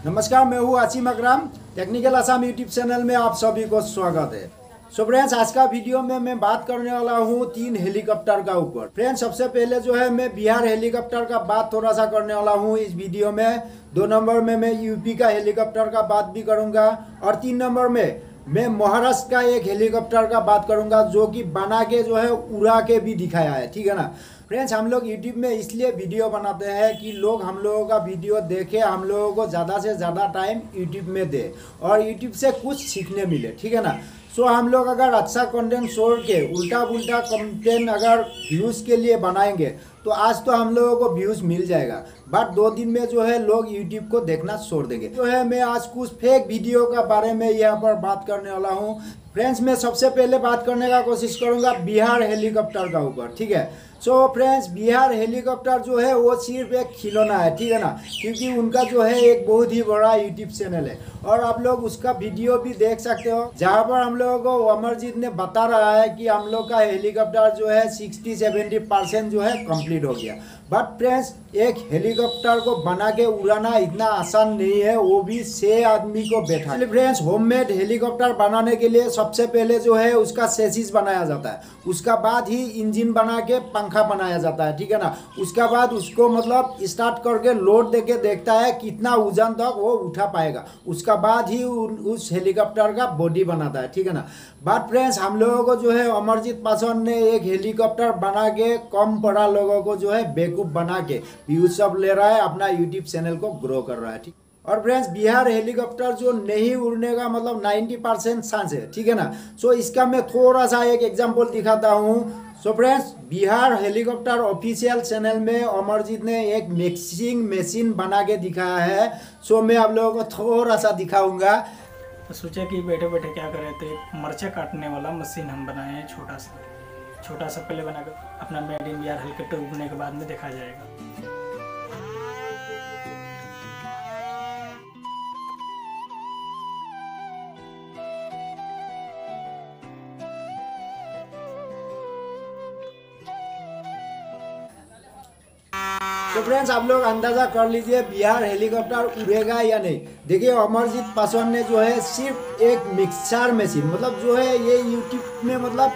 नमस्कार, मैं हूँ Asim Akram. Technical Assam YouTube channel में आप सभी को स्वागत है। सो फ्रेंड्स, आज का वीडियो में मैं बात करने वाला हूँ 3 हेलीकॉप्टर का ऊपर। फ्रेंड्स, सबसे पहले जो है मैं बिहार हेलीकॉप्टर का बात थोड़ा सा करने वाला हूँ इस वीडियो में। 2 नंबर में मैं यूपी का हेलीकॉप्टर का बात भी करूँगा और 3 नंबर में मैं महाराष्ट्र का एक हेलीकॉप्टर का बात करूँगा जो कि बना के जो है उड़ा के भी दिखाया है। ठीक है ना फ्रेंड्स, हम लोग यूट्यूब में इसलिए वीडियो बनाते हैं कि लोग हम लोगों का वीडियो देखे, हम लोगों को ज़्यादा से ज़्यादा टाइम यूट्यूब में दे और यूट्यूब से कुछ सीखने मिले। ठीक है ना। सो हम लोग अगर अच्छा कंटेंट छोड़ के उल्टा पुल्टा कंटेंट अगर व्यूज़ के लिए बनाएंगे तो आज तो हम लोगों को व्यूज़ मिल जाएगा, बट 2 दिन में जो है लोग यूट्यूब को देखना छोड़ देंगे। जो है मैं आज कुछ फेक वीडियो का बारे में यहाँ पर बात करने वाला हूँ। फ्रेंड्स, मैं सबसे पहले बात करने का कोशिश करूँगा बिहार हेलीकॉप्टर का ऊपर। ठीक है। सो फ्रेंड्स, बिहार हेलीकॉप्टर जो है वो सिर्फ एक खिलौना है। ठीक है ना, क्योंकि उनका जो है एक बहुत ही बड़ा यूट्यूब चैनल है और आप लोग उसका वीडियो भी देख सकते हो जहाँ पर हम लोगों को अमरजीत ने बता रहा है कि हम लोग का हेलीकॉप्टर जो है 60-70% जो है कंप्लीट हो गया। बट फ्रेंड्स, एक हेलीकॉप्टर को बना के उड़ाना इतना आसान नहीं है, वो भी 6 आदमी को बैठा। फ्रेंड्स, होममेड हेलीकॉप्टर बनाने के लिए सबसे पहले जो है उसका सेसिस बनाया जाता है, उसका बाद ही इंजन बना के पंखा बनाया जाता है। ठीक है ना। उसका बाद उसको मतलब स्टार्ट करके लोड देके देखता है कितना वजन तक वो उठा पाएगा, उसका बाद ही उस हेलीकॉप्टर का बॉडी बनाता है। ठीक है ना। बट फ्रेंड्स, हम लोगों को जो है अमरजीत पासवान ने एक हेलीकॉप्टर बना के कम पढ़ा लोगों को जो है बेवकूफ़ बना के व्यूज सब ले रहा है, अपना यूट्यूब चैनल को ग्रो कर रहा है। ठीक। और फ्रेंड्स, बिहार हेलीकॉप्टर जो नहीं उड़ने का मतलब 90% चांस है। ठीक है ना। सो इसका मैं थोड़ा सा एक एग्जांपल दिखाता हूँ। So friends, Bihar helicopter official channel में अमरजीत ने एक मिक्सिंग मशीन बना के दिखाया है। सो मैं आप लोगों को थोड़ा सा दिखाऊंगा। तो सोचा कि बैठे बैठे क्या करें, तो एक मर्चा काटने वाला मशीन हम बनाए हैं, छोटा सा पहले बनाकर अपना मेड इन बिहार हेलीकॉप्टर उड़ने के बाद में देखा जाएगा। तो फ्रेंड्स, आप लोग अंदाजा कर लीजिए बिहार हेलीकॉप्टर उड़ेगा या नहीं। देखिए, अमरजीत पासवान ने जो है सिर्फ एक मिक्सर मशीन मतलब जो है ये यूट्यूब में मतलब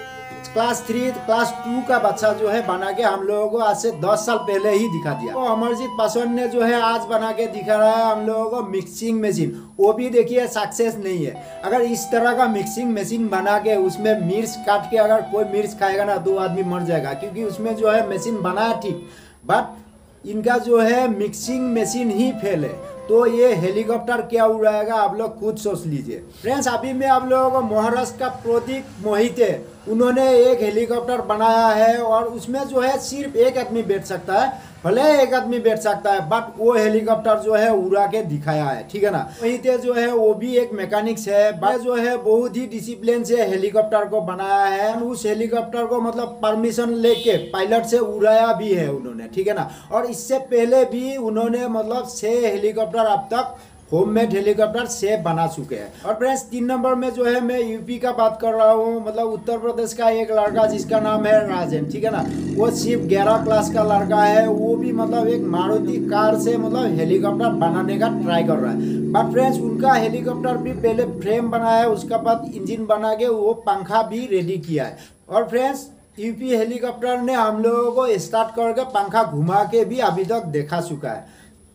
क्लास 3 क्लास 2 का बच्चा जो है बना के हम लोगों को आज से 10 साल पहले ही दिखा दिया। तो अमरजीत पासवान ने जो है आज बना के दिखा रहा है हम लोगों को मिक्सिंग मशीन, वो भी देखिए सक्सेस नहीं है। अगर इस तरह का मिक्सिंग मशीन बना के उसमें मिर्च काट के अगर कोई मिर्च खाएगा ना 2 आदमी मर जाएगा, क्योंकि उसमें जो है मशीन बना है ठीक, बट इनका जो है मिक्सिंग मशीन ही फेल है। तो ये हेलीकॉप्टर क्या उड़ाएगा आप लोग खुद सोच लीजिए। फ्रेंड्स, अभी मैं आप लोगों को महाराष्ट्र का प्रतीक मोहिते, उन्होंने एक हेलीकॉप्टर बनाया है और उसमें जो है सिर्फ एक आदमी बैठ सकता है, भले एक आदमी बैठ सकता है, बट वो हेलीकॉप्टर जो है उड़ा के दिखाया है। ठीक है ना। मोहिते जो है वो भी एक मैकेनिक्स है, बट जो है बहुत ही डिसिप्लिन से हेलीकॉप्टर को बनाया है। उस हेलीकॉप्टर को मतलब परमिशन लेके पायलट से उड़ाया भी है उन्होंने। ठीक है ना। और इससे पहले भी उन्होंने मतलब 6 हेलीकॉप्टर अब तक होममेड हेलीकॉप्टर से बना चुके हैं। और फ्रेंड्स, 3 नंबर में जो है मैं यूपी का बात कर रहा हूँ, मतलब उत्तर प्रदेश का एक लड़का जिसका नाम है राजन। ठीक है ना। वो सिर्फ 11 क्लास का लड़का है, वो भी मतलब एक मारुति कार से मतलब हेलीकॉप्टर बनाने का ट्राई कर रहा है। बट फ्रेंड्स, उनका हेलीकॉप्टर भी पहले फ्रेम बनाया है, उसका बाद इंजन बना के वो पंखा भी रेडी किया है। और फ्रेंड्स, यूपी हेलीकॉप्टर ने हम लोगों को स्टार्ट करके पंखा घुमा के भी अभी तक देखा चुका है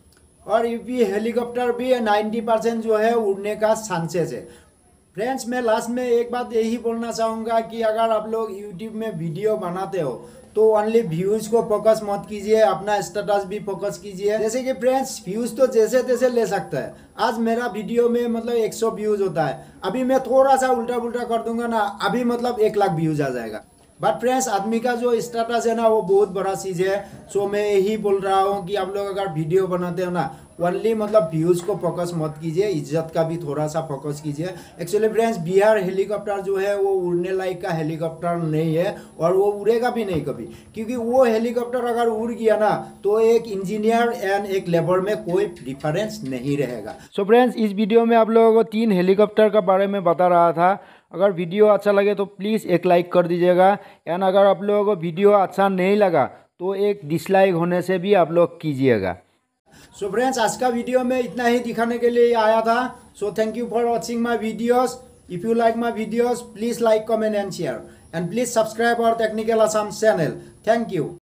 और यूपी हेलीकॉप्टर भी 90% जो है उड़ने का चांसेस है। फ्रेंड्स, मैं लास्ट में एक बात यही बोलना चाहूँगा कि अगर आप लोग यूट्यूब में वीडियो बनाते हो तो ओनली व्यूज़ को फोकस मत कीजिए, अपना स्टेटस भी फोकस कीजिए। जैसे कि फ्रेंड्स, व्यूज़ तो जैसे तैसे ले सकता है। आज मेरा वीडियो में मतलब 100 व्यूज़ होता है, अभी मैं थोड़ा सा उल्टा पुल्टा कर दूंगा ना, अभी मतलब 1 लाख व्यूज़ आ जाएगा। बट फ्रेंड्स, आदमी का जो स्टेटस है ना वो बहुत बड़ा चीज़ है। सो मैं यही बोल रहा हूँ कि आप लोग अगर वीडियो बनाते हो ना ओनली मतलब व्यूज़ को फोकस मत कीजिए, इज्जत का भी थोड़ा सा फोकस कीजिए। एक्चुअली फ्रेंड्स, बिहार हेलीकॉप्टर जो है वो उड़ने लायक का हेलीकॉप्टर नहीं है और वो उड़ेगा भी नहीं कभी, क्योंकि वो हेलीकॉप्टर अगर उड़ गया ना तो एक इंजीनियर एंड एक लेबर में कोई डिफरेंस नहीं रहेगा। सो फ्रेंड्स, इस वीडियो में आप लोगों को 3 हेलीकॉप्टर का बारे में बता रहा था। अगर वीडियो अच्छा लगे तो प्लीज़ एक लाइक कर दीजिएगा, एंड अगर आप लोगों को वीडियो अच्छा नहीं लगा तो एक डिसलाइक होने से भी आप लोग कीजिएगा। सो फ्रेंड्स, आज का वीडियो में इतना ही दिखाने के लिए आया था। So thank you for watching my videos. If you like my videos, please like, comment and share, and please subscribe our Technical Assam channel. Thank you.